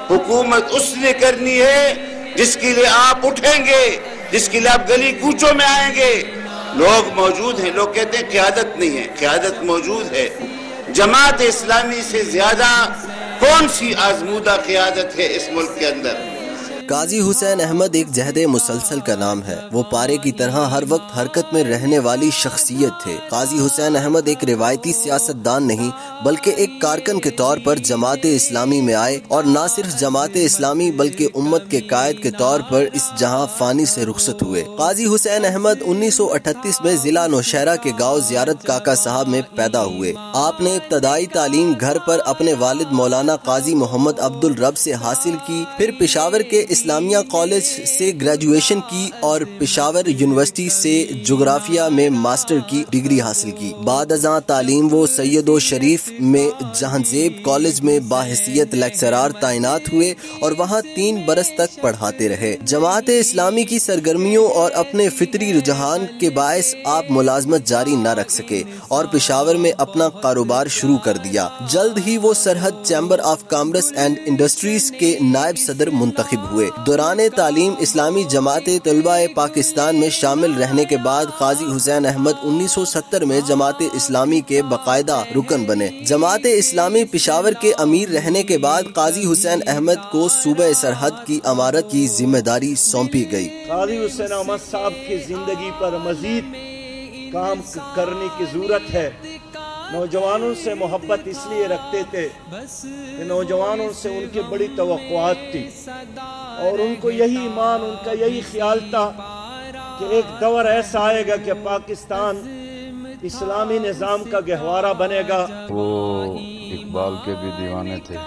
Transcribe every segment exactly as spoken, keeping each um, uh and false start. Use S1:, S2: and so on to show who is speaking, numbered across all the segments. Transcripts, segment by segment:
S1: हुकूमत उसने करनी है जिसके लिए आप उठेंगे, जिसके लिए आप गली कूचों में आएंगे। लोग मौजूद हैं, लोग कहते हैं क़यादत नहीं है, क़यादत मौजूद है। जमात इस्लामी से ज्यादा कौन सी आजमूदा क़यादत है इस मुल्क के अंदर?
S2: काजी हुसैन अहमद एक जहद मुसलसल का नाम है। वो पारे की तरह हर वक्त हरकत में रहने वाली शख्सियत थे। काजी हुसैन अहमद एक रिवायती सियासतदान नहीं बल्कि एक कारकन के तौर पर जमात इस्लामी में आए और न सिर्फ जमात इस्लामी बल्कि उम्मत के कायद के तौर पर इस जहां फानी से रुखसत हुए। काजी हुसैन अहमद उन्नीस सौ अठतीस में जिला नौशहरा के गाँव ज़ियारत काका साहब में पैदा हुए। आपने इब्तदाई तालीम घर पर अपने वालिद मौलाना काजी मोहम्मद अब्दुल रब से हासिल की, फिर पेशावर के इस्लामिया कॉलेज से ग्रेजुएशन की और पेशावर यूनिवर्सिटी से जोग्राफिया में मास्टर की डिग्री हासिल की। बाद अज़ां तालीम वो सैयदो शरीफ में जहांजेब कॉलेज में बाहैसियत लेक्चरार तैनात हुए और वहाँ तीन बरस तक पढ़ाते रहे। जमात इस्लामी की सरगर्मियों और अपने फितरी रुझान के बायस आप मुलाजमत जारी न रख सके और पेशावर में अपना कारोबार शुरू कर दिया। जल्द ही वो Sarhad chamber of commerce and industries के नायब सदर मुंतखब हुए। दौरान तालीम इस्लामी जमात तलबा-ए पाकिस्तान में शामिल रहने के बाद काजी हुसैन अहमद उन्नीस सौ सत्तर में जमात इस्लामी के बाकायदा रुकन बने। जमात इस्लामी पेशावर के अमीर रहने के बाद काजी हुसैन अहमद को सूबे सरहद की अमारत की जिम्मेदारी सौंपी गई।
S3: काजी हुसैन अहमद साहब की जिंदगी पर मजीद काम करने की जरूरत है। नौजवानों से मोहब्बत इसलिए रखते थे कि नौजवानों से उनकी बड़ी तवक्कुआत थी और उनको यही ईमान, उनका यही ख्याल था कि एक दौर ऐसा आएगा कि पाकिस्तान इस्लामी निज़ाम का गहवारा बनेगा।
S4: वो इकबाल के भी दीवाने थे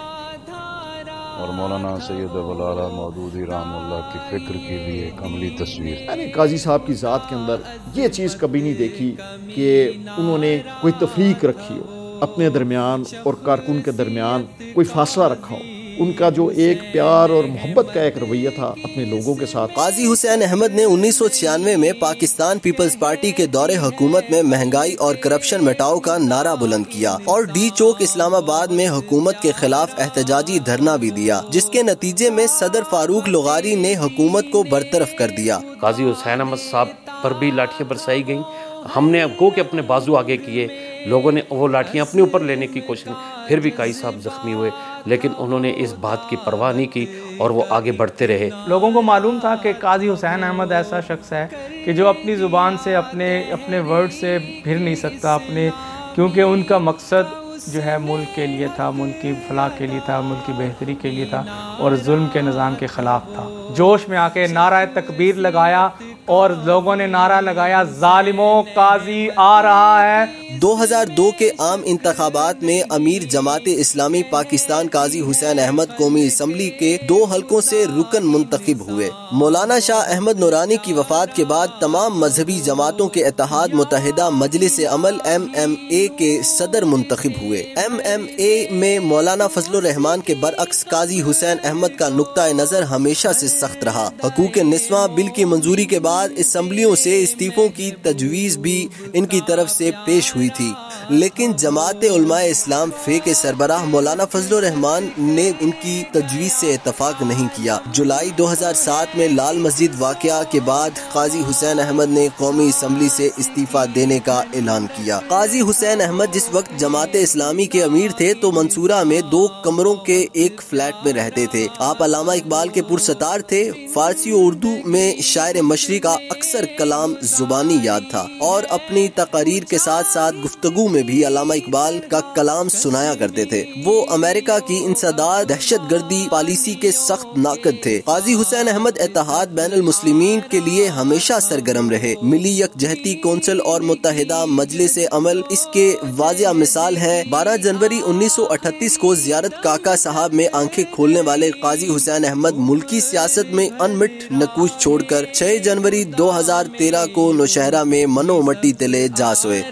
S4: और मौलाना सैयद अबुल आला मौदूदी रहमतुल्लाह की फ़िक्र की भी एक अमली तस्वीर।
S5: मैंने काजी साहब की ज़ात के अंदर ये चीज़ कभी नहीं देखी कि उन्होंने कोई तफरीक रखी हो, अपने दरमियान और कारकुन के दरमियान कोई फासला रखा हो। उनका जो एक प्यार और मोहब्बत का एक रवैया था अपने लोगों के साथ।
S2: काजी हुसैन अहमद ने उन्नीस सौ छियानवे में पाकिस्तान पीपल्स पार्टी के दौरे हुकूमत में महंगाई और करप्शन मिटाओ का नारा बुलंद किया और डी चौक इस्लामाबाद में हुकूमत के खिलाफ एहतजाजी धरना भी दिया, जिसके नतीजे में सदर फारूक लुगारी ने हुकूमत को बरतरफ कर दिया।
S6: काजी हुसैन अहमद साहब पर भी लाठियाँ बरसाई गयी। हमने गो के अपने बाजू आगे किए, लोगों ने वो लाठियाँ अपने ऊपर लेने की कोशिश, फिर भी काजी साहब जख्मी हुए, लेकिन उन्होंने इस बात की परवाह नहीं की और वो आगे बढ़ते रहे।
S7: लोगों को मालूम था कि काजी हुसैन अहमद ऐसा शख्स है कि जो अपनी ज़ुबान से अपने अपने वर्ड से फिर नहीं सकता अपने, क्योंकि उनका मकसद जो है मुल्क के लिए था, मुल्क की फलाह के लिए था, मुल्क की बेहतरी के लिए था और जुल्म के निज़ाम के ख़िलाफ़ था। जोश में आके नारा तकबीर लगाया और लोगों ने नारा लगाया, ज़ालिमों काजी आ रहा है।
S2: दो हज़ार दो के आम इंतखाबात में अमीर जमात इस्लामी पाकिस्तान काजी हुसैन अहमद कौमी असम्बली के दो हलकों से रुकन मुंतखब हुए। मौलाना शाह अहमद नूरानी की वफात के बाद तमाम मजहबी जमातों के इत्तेहाद मुत्तहिदा मजलिस अमल एम एम ए के सदर मुंतखब हुए। एम एम ए में मौलाना फजलुर रहमान के बरअक्स काजी हुसैन अहमद का नुक्ता नजर हमेशा से सख्त रहा। हकूक निस्वां बिल की मंजूरी के बाद असम्बलियों से इस्तीफों की तजवीज़ भी इनकी तरफ से पेश हुई थी, लेकिन जमात उलमाए इस्लाम फे के सरबराह मौलाना फजलुर रहमान ने इनकी तजवीज़ से इत्तफाक नहीं किया। जुलाई दो हज़ार सात में लाल मस्जिद वाक़या के बाद काजी हुसैन अहमद ने कौमी असम्बली से इस्तीफा देने का ऐलान किया। काजी हुसैन अहमद जिस वक्त जमात इस्लामी के अमीर थे तो मंसूरा में दो कमरों के एक फ्लैट में रहते थे। आप अल्लामा इकबाल के पुरसतार थे। फारसी और उर्दू में शायर मशरी का अक्सर कलाम जुबानी याद था और अपनी तकरीर के साथ साथ गुफ्तगू में भी अल्लामा इकबाल का कलाम सुनाया करते थे। वो अमेरिका की इंसदाद दहशतगर्दी पॉलिसी के सख्त नाकद थे। काजी हुसैन अहमद इत्तेहाद बैनुल मुस्लिमीन के लिए हमेशा सरगर्म रहे। मिली यकजहती कौंसिल और मुत्तहिदा मजलिस अमल इसके वाज़िया मिसाल है। बारह जनवरी उन्नीस सौ अठतीस को ज़ियारत काका साहब में आंखें खोलने वाले काजी हुसैन अहमद मुल्की सियासत में अनमिट नकूश छोड़कर छह जनवरी दो हज़ार तेरह को नौशहरा में मनो मट्टी तले जा सोए।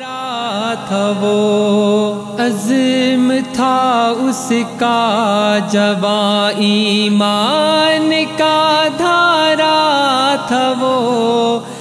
S8: था वो अज़्म था उसका जवां ईमान का धारा था वो